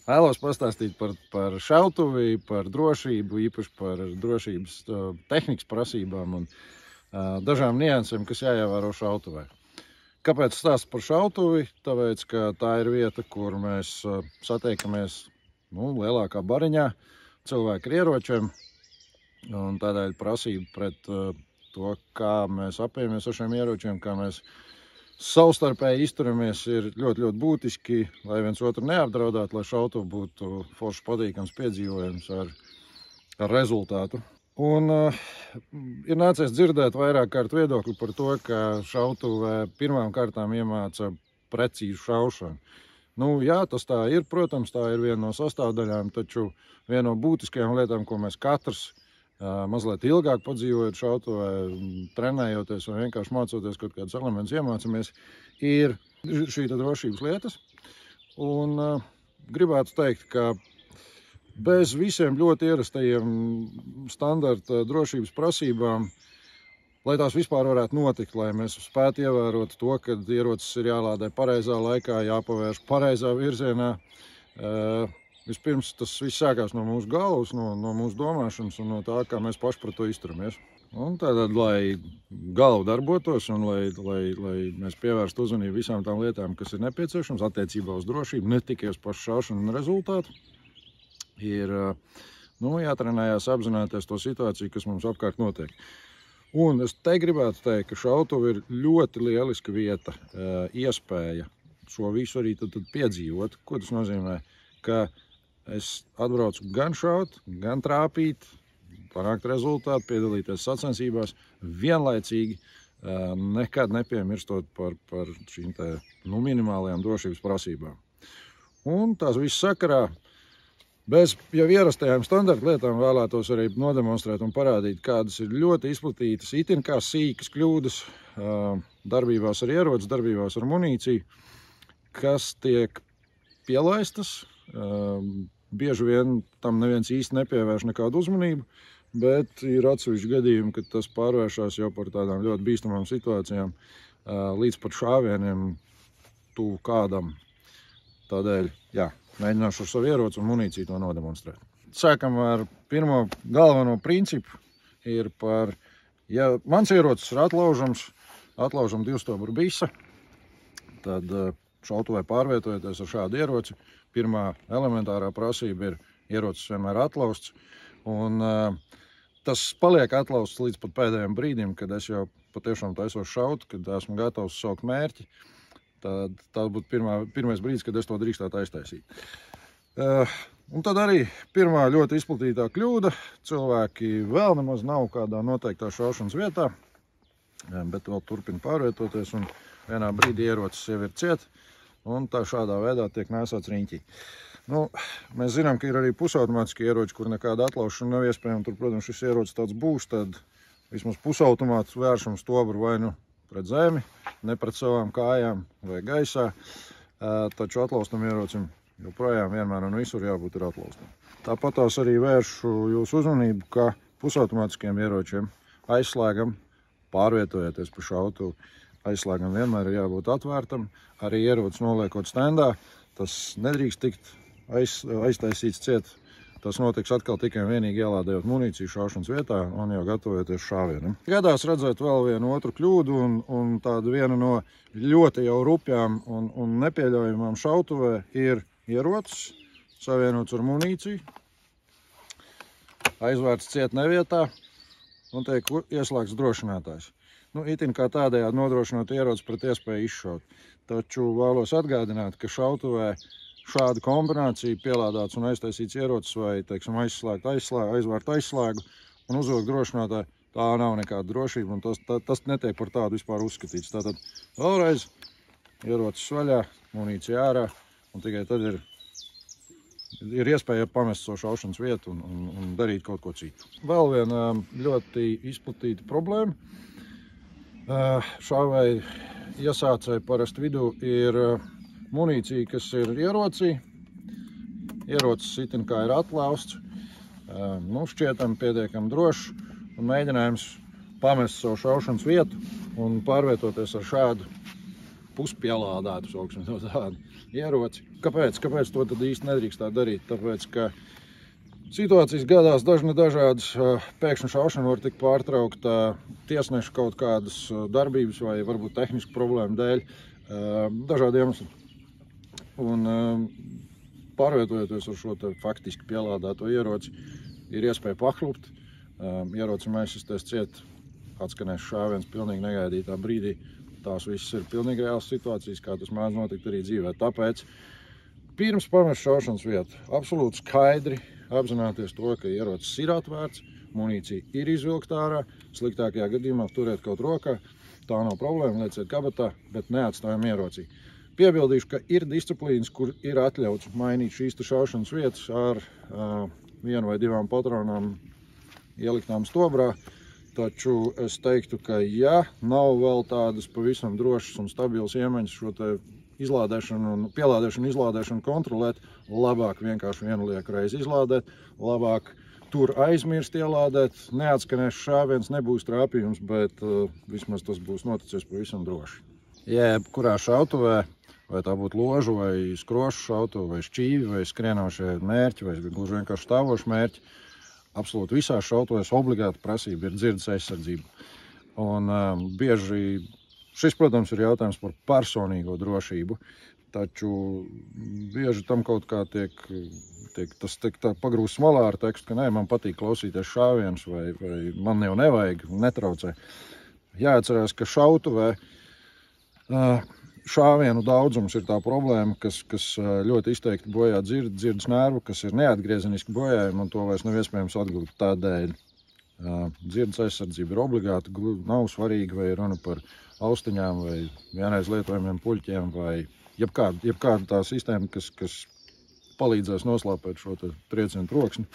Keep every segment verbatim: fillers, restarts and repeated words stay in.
Vēlos pastāstīt par, par šautuvi, par drošību, īpaši par drošības uh, tehnikas prasībām un uh, dažām niansēm, kas jāievēro šautuvē. Kāpēc stāstu par šautuvi? Tāpēc, ka tā ir vieta, kur mēs uh, satiekamies nu, lielākā bariņā cilvēku ar ieročiem. Un tādēļ prasība pret uh, to, kā mēs apējamies ar šiem ieročiem, kā mēs savstarpēji izturamies, ir ļoti, ļoti būtiski, lai viens otru neapdraudētu, lai šautuve būtu foršs patīkams piedzīvojums ar, ar rezultātu. Un uh, ir nācies dzirdēt vairāk kārt viedokļu par to, ka šautuvē pirmām kārtām iemāca precīzu šaušanu. Nu, jā, tas tā ir, protams, tā ir viena no sastāvdaļām, taču viena no būtiskajām lietām, ko mēs katrs Uh, mazliet ilgāk padzīvojot šautuvē, trenējoties vai vienkārši mācoties kaut kādus elementus iemācāmies, ir šī drošības lietas. Un uh, gribētu teikt, ka bez visiem ļoti ierastajiem standarta drošības prasībām, lai tās vispār varētu notikt, lai mēs spētu ievērot to, ka ierocis ir jālādē pareizā laikā, jāpavērš pareizā virzienā, uh, vispirms tas viss sākās no mūsu galvas, no, no mūsu domāšanas un no tā, kā mēs paši par to izturamies. Un tātad, lai galva darbotos un lai, lai, lai mēs pievērstu uzmanību visām tām lietām, kas ir nepieciešams attiecībā uz drošību, ne tikai uz pašu šaušanu un rezultātu, ir nu, jātrenējās apzināties to situāciju, kas mums apkārt notiek. Un es te gribētu teikt, ka šautuve ir ļoti lieliska vieta, iespēja šo visu arī tad, tad piedzīvot. Ko tas nozīmē? Ka es atbraucu gan šaut, gan trāpīt, panākt rezultātu, piedalīties sacensībās, vienlaicīgi nekad nepiemirstot par, par šīm te, nu, minimālajām drošības prasībām. Un tās viss sakarā, bez jau ierastajām standarta lietām vēlētos arī nodemonstrēt un parādīt, kādas ir ļoti izplatītas, itin kā sīkas kļūdas darbībās ar ieroci, darbībās ar munīciju, kas tiek pielaistas. Bieži vien tam neviens īsti nepievērš nekādu uzmanību, bet ir atsevišķi gadījumi, kad tas pārvēršās jau par tādām ļoti bīstamām situācijām līdz pat šāvieniem tuvu kādam. Tādēļ, jā, mēģināšu ar savu ieroci un munīciju to nodemonstrēt. Sākam ar pirmo galveno principu, ir par, ja mans ierocis ir atlaužams, atlaužam divstobru bisa, tad šautuvē pārvietojoties ar šādu ieroci, pirmā elementārā prasība ir ierocis vienmēr atlausts, un uh, tas paliek atlausts līdz pat pēdējiem brīdim, kad es jau patiešām taisos šaut, kad esmu gatavs saukt mērķi. Tad tā būtu pirmā, pirmais brīdis, kad es to drīkstētu aiztaisīt. Uh, un tad arī pirmā ļoti izplatītā kļūda. Cilvēki vēl nemaz nav kādā noteiktā šaušanas vietā, bet vēl turpina pārvietoties, un vienā brīdī ierocis jau ir ciet. Un tā šādā veidā tiek nēsāts riņķī. Nu, mēs zinām, ka ir arī pusautomātiski ieroči, kur nekāda atlaušana nav iespējama. Tur, protams, šis ierocis tāds būs, tad vismaz pusautomāts vēršam stobru vai nu pret zemi, ne pret savām kājām vai gaisā. Taču atlaustam ierocim joprojām vienmēr un visur jābūt ir atlaustam. Tāpat tās arī vēršu jūsu uzmanību, ka pusautomātiskiem ieročiem aizslēgam, pārvietojoties pa šautuvi. Aizslēgam vienmēr ir jābūt atvērtam, arī ierocis noliekot standā, tas nedrīkst tikt aiz, aiztaisīts ciet. Tas notiks atkal tikai un vienīgi ielādējot munīciju šaušanas vietā un jau gatavojoties šāvienam. Gadās redzēt vēl vienu otru kļūdu un, un tādu vienu no ļoti jau rupjām un, un nepieļaujamām šautuvē ir ierocis savienots ar munīciju, aizvērts ciet nevietā un tiek ieslēgts drošinātājs. Nu, itin kā tādējādi nodrošinot ieroci pret iespēju izšaut. Taču vēlos atgādināt, ka šautuvē šādu kombināciju pielādāts un aiztaisīts ierocis vai, teiksim, aizslēgt aizslēgu, aizvērt aizslēgu un uzvilkt drošinātāju, tā nav nekāda drošība un tas, tā, tas netiek par tādu vispār uzskatīts. Tātad vēlreiz ierocis vaļā, munīcija ārā un tikai tad ir, ir iespēja pamest savu šaušanas vietu un, un, un darīt kaut ko citu. Vēl viena ļoti izplatīta problēma. Šāvēji iesācēji parasti vidū ir munīcija, kas ir ierocī. Ierocis itin kā ir atlausts, nu, šķietam pietiekam drošs un mēģinājums pamest savu šaušanas vietu un pārvietoties ar šādu puspielādētu, sauksim to tādu ieroci. Kāpēc? Kāpēc to tad īsti nedrīkstētu darīt? Tāpēc, ka situācijas gadās dažni dažādas, pēkšņi šaušana var tikt pārtraukta tiesneša kaut kādas darbības vai varbūt tehnisku problēmu dēļ, dažādi iemesli. Un pārvietojoties ar šo te faktiski pielādēto ieroci, ir iespēja paklupt, ieroci aizsisties ciet, atskanēs šāviens pilnīgi negaidītā brīdī. Tās visas ir pilnīgi reāls situācijas, kā tas mēdz notikt arī dzīvē. Tāpēc pirms pamest šaušanas vietu absolūti skaidri apzināties to, ka ierocis ir atvērts, munīcija ir izvilkta ārā, sliktākajā gadījumā turiet kaut rokā, tā nav problēma, lieciet kabatā, bet neatstājam ierocī. Piebildīšu, ka ir disciplīnas, kur ir atļauts mainīt šīs šaušanas vietas ar uh, vienu vai divām patronām ieliktām stobrā, taču es teiktu, ka ja nav vēl tādas pavisam drošas un stabilas iemaņas šo te izlādēšanu un pielādēšanu, izlādēšanu kontrolēt, labāk vienkārši vienu lieku reizi izlādēt, labāk tur aizmirst ielādēt, neatskanēs šāviens, nebūs trāpījums, bet uh, vismaz tas būs noticis pavisam droši. Ja kurā šautuvē, vai tā būtu ložu vai skrošu šautuve, vai šķīvi, vai skrienošie mērķi, vai gluži vienkārši stāvoši mērķi, absolūti visās šautuvēs obligāta prasība ir dzirdes aizsardzība. Un um, bieži šis, protams, ir jautājums par personīgo drošību, taču bieži tam kaut kā tiek, tiek tas tiek tā pagrūsts malā ar tekstu, ka nē, man patīk klausīties šāvienus, vai, vai man jau nevajag, netraucē. Jāatcerās, ka šautuvē uh, šāvienu daudzums ir tā problēma, kas, kas ļoti izteikti bojā dzird, dzirdes nervu, kas ir neatgriezeniski bojājumi, un to vairs nav iespējams atgūt. Tādēļ uh, dzirdes aizsardzība ir obligāta, nav svarīgi, vai runa par austiņām, vai vienreiz lietojamiem puļķiem, vai jebkāda, jebkāda tā sistēma, kas, kas palīdzēs noslāpēt šo triecienu troksni,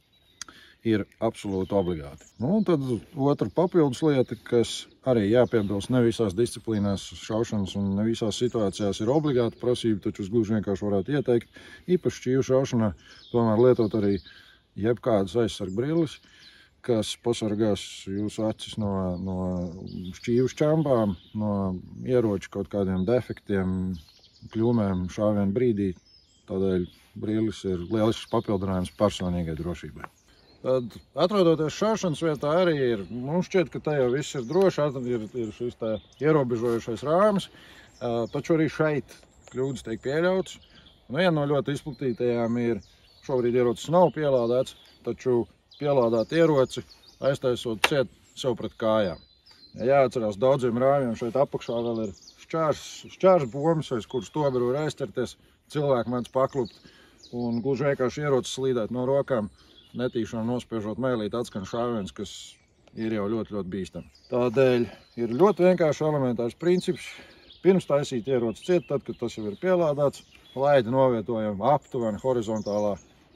ir absolūti obligāti. Nu, un tad otra papildus lieta, kas arī jāpiebilst, ne visās disciplīnās šaušanas un ne visās situācijās ir obligāta prasība, taču es gluži vienkārši varētu ieteikt, īpaši šķīvu šaušanā, tomēr lietot arī jebkādas aizsargu brilles, kas pasargās jūsu acis no, no šķīvu šķambām, no ieroču kaut kādiem defektiem, kļūmēm šāvienu brīdī. Tādēļ brilles ir lielisks papildinājums personīgai drošībai. Tad, atrodoties šaušanas vietā, arī ir, mums šķiet, ka te jau viss ir droši, ir, ir šis tā ierobežojušais rāmis, taču arī šeit kļūdas tiek pieļautas. Un viena no ļoti izplatītajām ir, šobrīd ierocis nav pielādēts, taču pielādāt ieroci, aiztaisot ciet sev pret kājām. Jāatcerās, daudziem rāmjiem šeit apakšā vēl ir šķārs, šķārs bombas, aiz kuras stobru var aizķerties, cilvēki mēdz paklupt un gluži vienkārši ierocis slīdēt no rokām. Netīšām nospiežot mēlīt atskan šāviens, kas ir jau ļoti, ļoti bīstami. Tādēļ ir ļoti vienkārši elementārs princips. Pirms taisīt ieroci ciet, tad, kad tas jau ir pielādāts, laidi novietojam aptuveni horizontālā,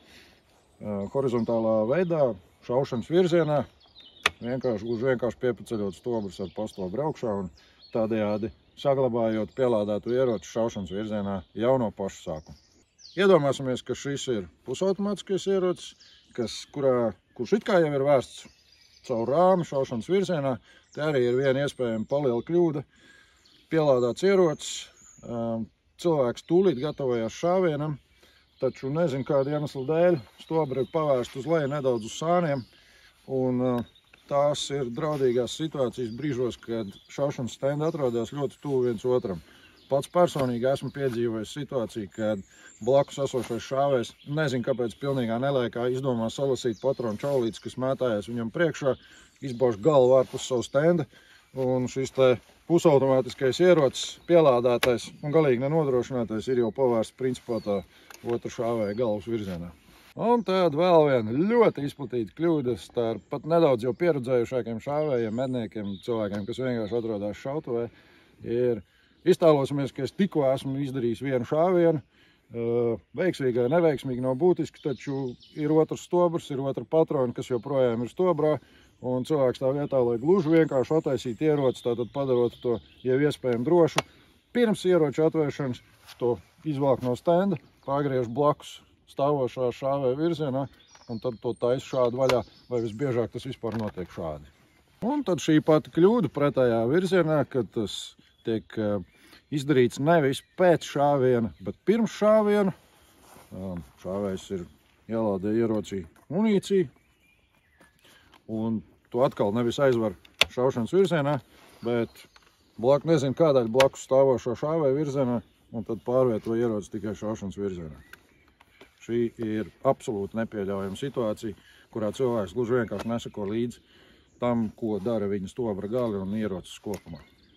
uh, horizontālā veidā, šaušanas virzienā, vienkārši, gluži vienkārši piepaceļot stobrus ar postobru augšā un tādējādi saglabājot pielādātu ieroci šaušanas virzienā jau no paša sākuma. Iedomāsimies, ka šis ir pusautomātiskais ierocis, kas, kurā, kurš it kā jau ir vērsts caur rāmi šaušanas virzienā. Te arī ir viena iespējama paliela kļūda. Pielādāts ierocis, cilvēks tūlīt gatavojās šāvienam, taču nezinu kādu iemeslu dēļ stobra ir pavērsta uz leju nedaudz uz sāniem, un tās ir draudīgās situācijas brīžos, kad šaušanas stendi atrodas ļoti tuvu viens otram. Pats personīgi esmu piedzīvojis situāciju, kad blakus esošais šāvējs, nezinu kāpēc pilnīgā nelaikā, izdomā salasīt patronu čaulītes, kas mētājās viņam priekšā, izbauž galvu ārpus savu stenda, un šis te pusautomātiskais ierocis, pielādētais un galīgi nenodrošinātais ir jau pavērsts principā tā otra šāvēja galvas virzienā. Un tad vēl viena ļoti izplatīta kļūda starp pat nedaudz jau pieredzējušākiem šāvējiem, medniekiem, cilvēkiem, kas vienkārši atrodas šautuvē, ir iztēlosimies, ka es tikko esmu izdarījis vienu šāvienu, veiksmīgi vai neveiksmīgi nav būtiski, taču ir otrs stobrs, ir otra patrona, kas joprojām ir stobrā, un cilvēks tā vietā, lai gluži vienkārši attaisītu ieroci, tātad padarot to jau iespējami drošu, pirms ieroča atvēršanas to izvelk no stenda, pagriež blakus stāvošā šāvēja virzienā, un tad to taisa šādi vaļā, vai visbiežāk tas vispār notiek šādi. Un tad šī pati kļūda pretējā virzienā, kad tas tiek izdarīts nevis pēc šāviena, bet pirms šāviena. Šāvējs ir ielādē ierocī munīciju, un to atkal nevis aizvar šaušanas virzienā, bet blakus, nezinu kādēļ blakus stāvošo šāvēju virzienā, un tad pārvieto ieroci tikai šaušanas virzienā. Šī ir absolūti nepieļaujama situācija, kurā cilvēks gluži vienkārši nesako līdzi tam, ko dara viņa stobra gali un ierocis kopumā.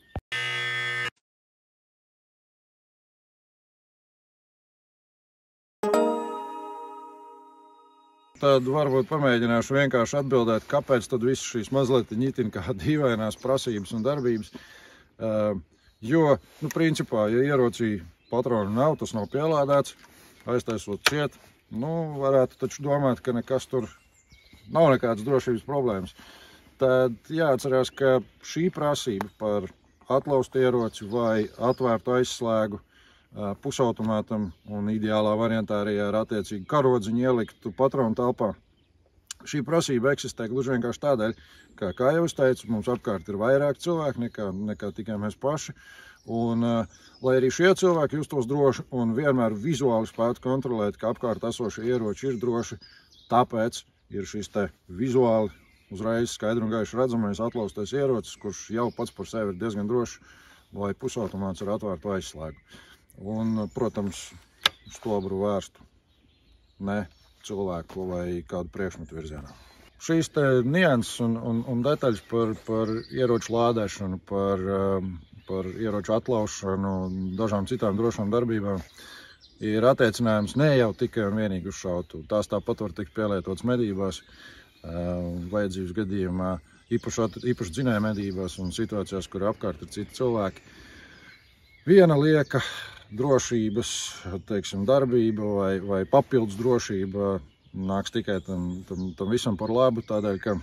Tad varbūt pamēģināšu vienkārši atbildēt, kāpēc tad visu šīs mazliet ņitina kā dīvainās prasības un darbības. Uh, jo, nu, principā, ja ierocī patronu nav, tas nav pielādēts, aiztaisot ciet, nu, varētu taču domāt, ka nekas tur nav nekādas drošības problēmas. Tad jāatcerās, ka šī prasība par atlaustu ieroci vai atvērtu aizslēgu pusautomātam un ideālā variantā arī ar attiecīgu karodziņu ieliktu patronu telpā. Šī prasība eksistē gluži vienkārši tādēļ, ka, kā jau es teicu, mums apkārt ir vairāk cilvēki nekā, nekā tikai mēs paši. Un, lai arī šie cilvēki justos droši un vienmēr vizuāli spētu kontrolēt, ka apkārt esošie ieroči ir droši, tāpēc ir šis te vizuāli uzreiz skaidri un gaiši redzamais atlaustais ierocis, kurš jau pats par sevi ir diezgan drošs, vai pusautomāts ar atvērtu aizslēgu. Un, protams, stobru vērstu ne cilvēku vai kādu priekšmetu virzienā. Šīs te nianses un, un, un detaļas par, par ieroču lādēšanu, par, par ieroču atlaušanu un dažām citām drošām darbībām ir attiecinājums ne jau tikai un vienīgi uz šautuvu. Tās tāpat var tikt pielietotas medībās, vajadzības gadījumā, īpaši, īpaši dzinēja medībās un situācijās, kur apkārt ir citi cilvēki. Viena lieka drošības, teiksim, darbība vai, vai papildus drošība nāks tikai tam, tam, tam visam par labu, tādēļ, ka,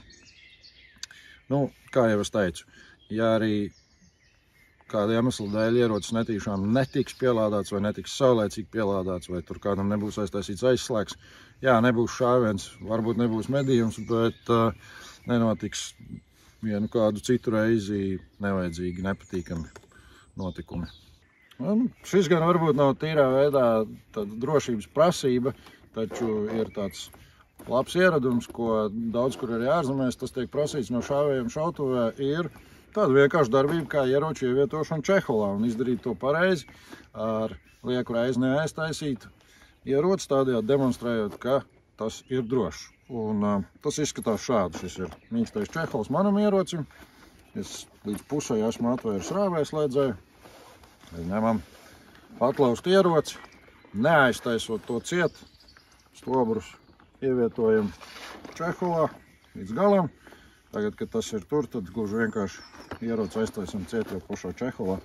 nu, kā jau es teicu, ja arī kāda iemesla dēļ ierocis netīšām netiks pielādāts vai netiks saulēcīgi pielādāts, vai tur kādam nebūs aiztaisīts aizslēgs, jā, nebūs šāviens, varbūt nebūs medījums, bet uh, nenotiks vienu kādu citu reizi nevajadzīgi, nepatīkami notikumi. Un šis gan varbūt nav tīrā veidā tāda drošības prasība, taču ir tāds labs ieradums, ko daudz kur arī ārzemēs tas tiek prasīts no šāvējiem šautuvē, ir tāda vienkārša darbība kā ieroču ievietošana čeholā un izdarīt to pareizi ar lieku reizi neaiztaisīt ieroci, tādējādi demonstrējot, ka tas ir drošs. Un uh, tas izskatās šādi. Šis ir mīkstais čehols manam ierocim. Es līdz pusē esmu atvēris rāvēslēdzēju. Ņemam atlaustu ieroci, neaiztaisot to ciet, stobrus ievietojam čeholā līdz galam. Tagad, kad tas ir tur, tad gluži vienkārši ieroci aiztaisam ciet jau pašā čeholā.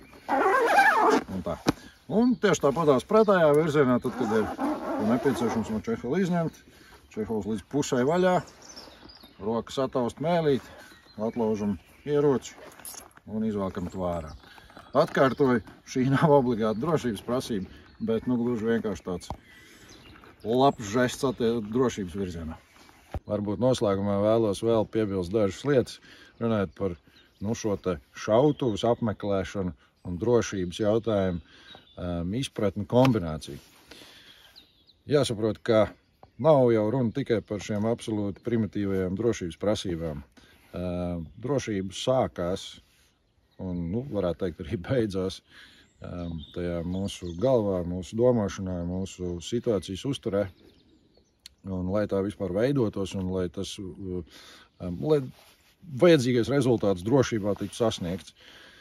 Un tā. Un tieši tāpatās pretējā virzienā, tad, kad ir nepieciešams no čehola izņemt, čehols līdz pusē vaļā, rokas ataust mēlīt, atlaužam ieroci un izvēlkam tvārā. Atkārtoju, šī nav obligāta drošības prasība, bet nu gluži vienkārši tāds labs žests drošības virzienā. Varbūt noslēgumā vēlos vēl piebilst dažas lietas, runājot par nu, šo te šautuvus apmeklēšanu un drošības jautājumu um, izpratni kombināciju. Jāsaprot, ka nav jau runa tikai par šiem absolūti primitīvajām drošības prasībām. Uh, drošība sākās un, nu, varētu teikt, arī beidzās um, tajā mūsu galvā, mūsu domāšanā, mūsu situācijas uzturē. Un, lai tā vispār veidotos un lai tas um, lai vajadzīgais rezultāts drošībā tiktu sasniegts.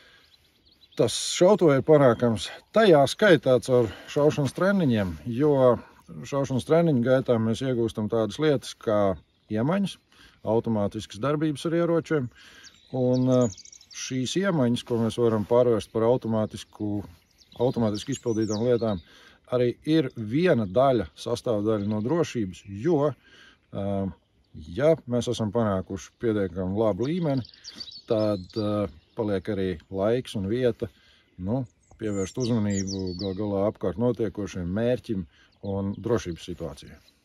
Tas šautuvē ir panākams tajā skaitā caur šaušanas treniņiem, jo šaušanas treniņu gaitā mēs iegūstam tādas lietas kā iemaņas, automātiskas darbības ar ieročiem, un uh, šīs iemaņas, ko mēs varam pārvērst par automātisku, automātiski izpildītām lietām, arī ir viena daļa, sastāvdaļa no drošības, jo, ja mēs esam panākuši pietiekami labu līmeni, tad paliek arī laiks un vieta, nu, pievērst uzmanību gal galā apkārt notiekošiem mērķim un drošības situācijai.